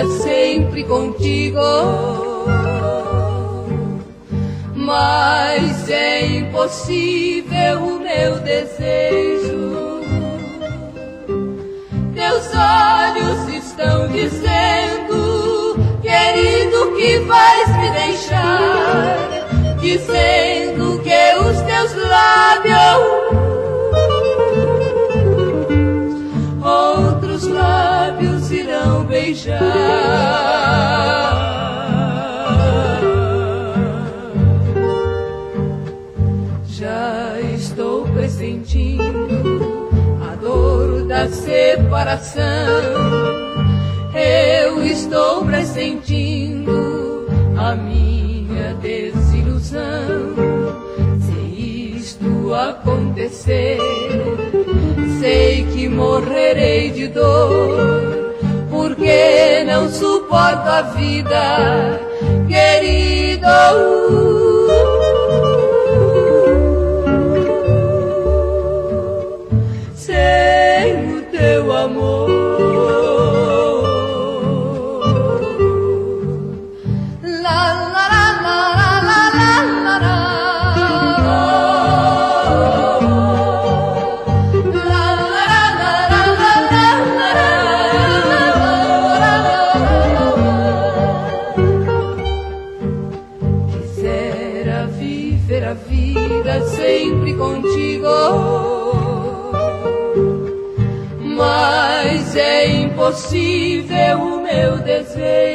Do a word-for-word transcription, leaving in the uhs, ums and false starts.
vida sempre contigo. Mas é impossível o meu desejo. Teus olhos estão dizendo, querido, que vais me deixar, dizendo que os teus lábios outros lábios irão beijar. Já estou pressentindo a dor da separação. Eu estou pressentindo a minha desilusão. Se isto acontecer, sei que morrerei de dor, porque não suporto a vida, querido. Sem o teu amor. Viver a vida sempre contigo, mas é impossível o meu desejo.